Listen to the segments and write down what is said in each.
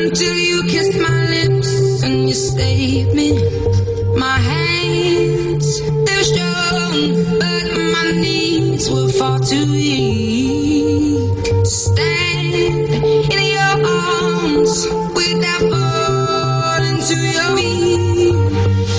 until you kissed my lips and you saved me. My hands, they were strong, but my knees were far too weak to stand in your arms without falling to your feet.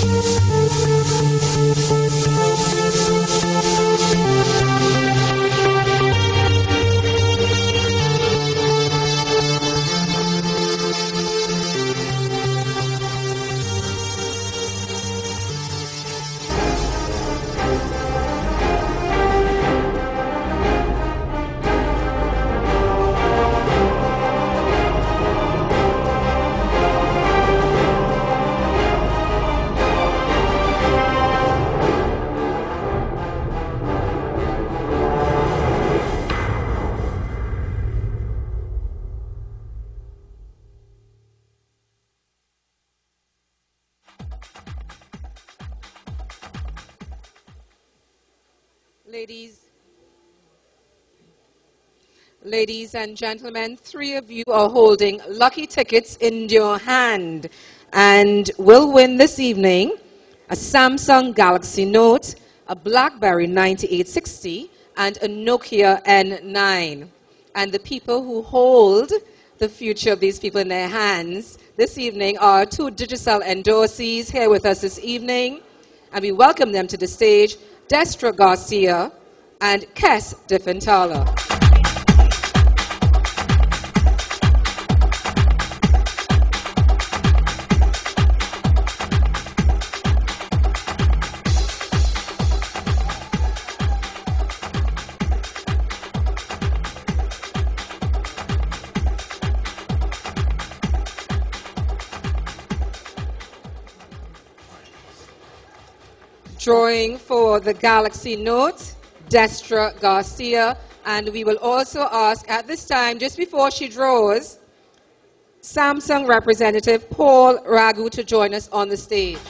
Ladies and gentlemen, 3 of you are holding lucky tickets in your hand and will win this evening a Samsung Galaxy Note, a BlackBerry 9860, and a Nokia N9. And the people who hold the future of these people in their hands this evening are 2 Digicel endorsees here with us this evening, and we welcome them to the stage, Destra Garcia and Kes Diffentala. Drawing for the Galaxy Note, Destra Garcia, and we will also ask at this time, just before she draws, Samsung representative Paul Ragu to join us on the stage.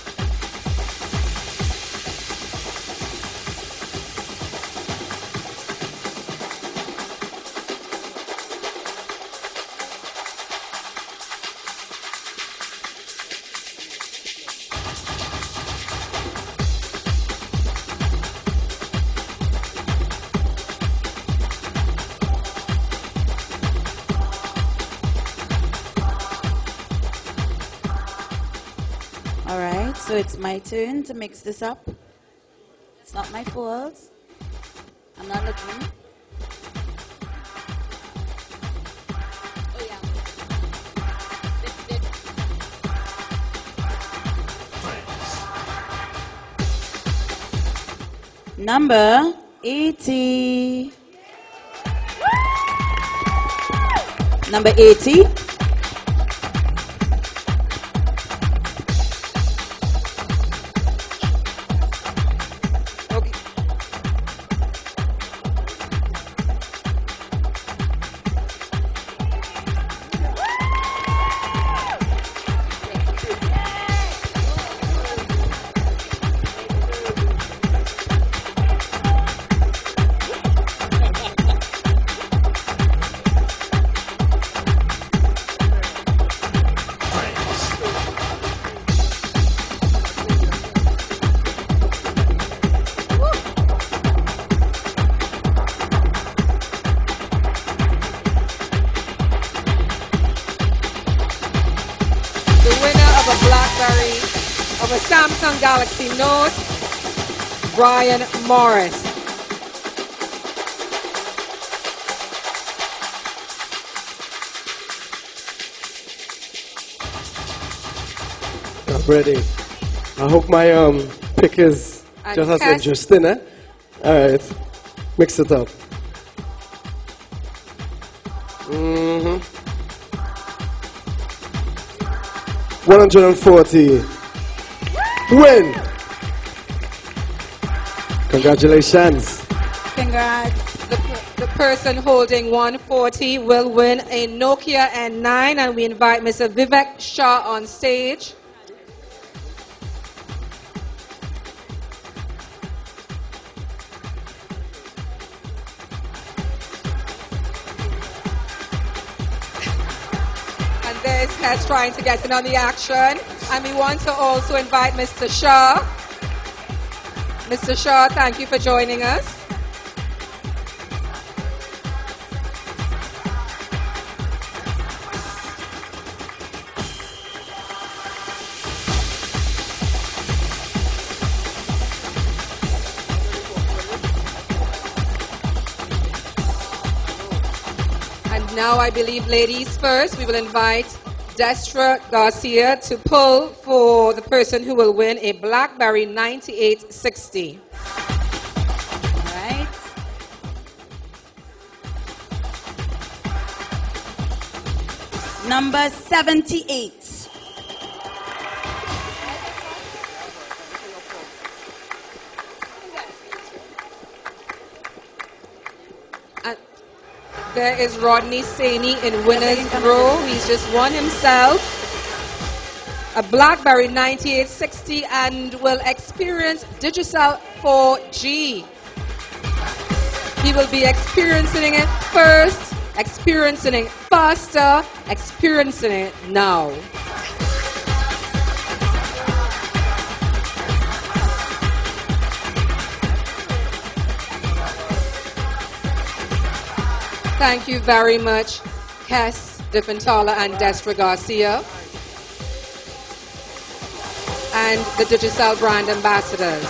So it's my turn to mix this up. It's not my fault. I'm not looking. Oh yeah. Number 80. Number 80. Samsung Galaxy Note, Brian Morris. I'm ready. I hope my pick is just as interesting, eh? All right, mix it up. 140. Win! Congratulations. Congrats. The person holding 140 will win a Nokia N9, and we invite Mr. Vivek Shah on stage. And there is Kes trying to get in on the action. And we want to also invite Mr. Shah. Mr. Shah, thank you for joining us. Now I believe ladies first. We will invite Destra Garcia to pull for the person who will win a BlackBerry 9860. Right. Number 78. There is Rodney Saini in winner's row. He's just won himself a BlackBerry 9860 and will experience Digicel 4G. He will be experiencing it first, experiencing it faster, experiencing it now. Thank you very much, Kes Defentala and Destra Garcia, and the Digicel brand ambassadors.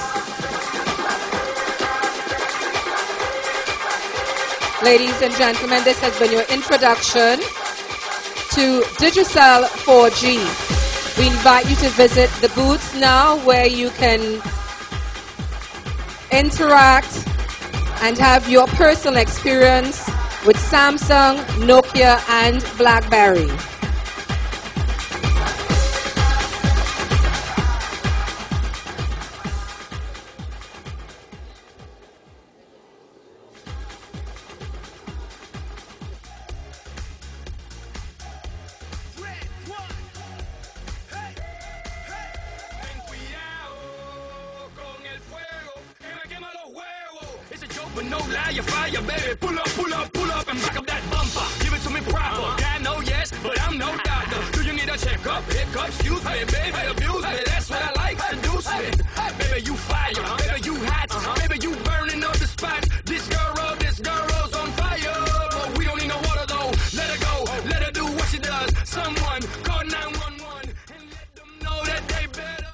Ladies and gentlemen, this has been your introduction to Digicel 4G. We invite you to visit the booths now where you can interact and have your personal experience with Samsung, Nokia, and BlackBerry. But no lie, you fire, baby. Pull up, and back up that bumper. Give it to me proper. I know yes, but I'm no doctor. Do you need a checkup? Hiccup, excuse me, baby. Abuse me, that's what I like. Seduce me. Baby, you fire. Baby, you hot. Baby, you burning up the spot. This girl's on fire. But we don't need no water though. Let her go. Let her do what she does. Someone call 911 and let them know that they better.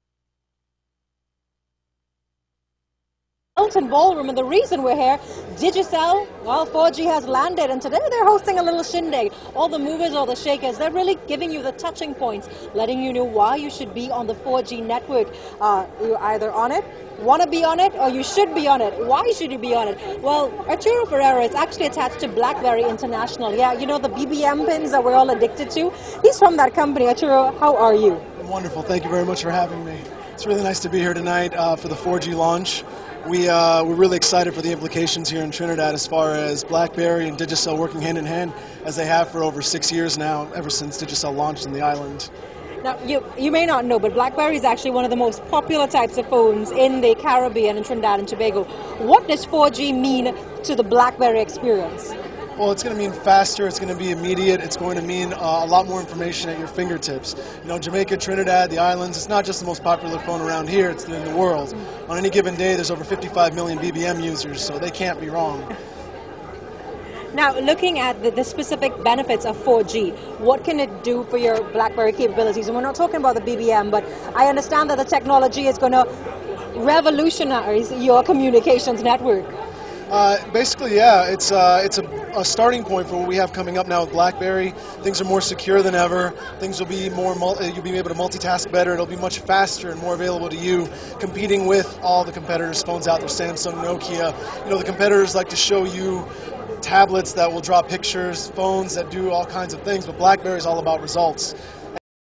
Hilton Ballroom, and the reason we're here, Digicel, well, 4G has landed, and today they're hosting a little shindig. All the movers, all the shakers, they're really giving you the touching points, letting you know why you should be on the 4G network. You're either on it, want to be on it, or you should be on it. Why should you be on it? Well, Arturo Ferreira is actually attached to BlackBerry International. Yeah, you know the BBM pins that we're all addicted to? He's from that company. Arturo, how are you? Wonderful. Thank you very much for having me. It's really nice to be here tonight for the 4G launch. We're really excited for the implications here in Trinidad as far as BlackBerry and Digicel working hand in hand as they have for over 6 years now, ever since Digicel launched in the island. Now, you may not know, but BlackBerry is actually one of the most popular types of phones in the Caribbean and Trinidad and Tobago. What does 4G mean to the BlackBerry experience? Well, it's going to mean faster, it's going to be immediate, it's going to mean a lot more information at your fingertips. You know, Jamaica, Trinidad, the islands, it's not just the most popular phone around here, it's in the world. On any given day, there's over 55 million BBM users, so they can't be wrong. Now, looking at the specific benefits of 4G, what can it do for your BlackBerry capabilities? And we're not talking about the BBM, but I understand that the technology is going to revolutionize your communications network. Basically, yeah, it's a starting point for what we have coming up now with BlackBerry. Things are more secure than ever. Things will be more, you'll be able to multitask better. It'll be much faster and more available to you, competing with all the competitors' phones out there, Samsung, Nokia. You know, the competitors like to show you tablets that will draw pictures, phones that do all kinds of things, but BlackBerry is all about results.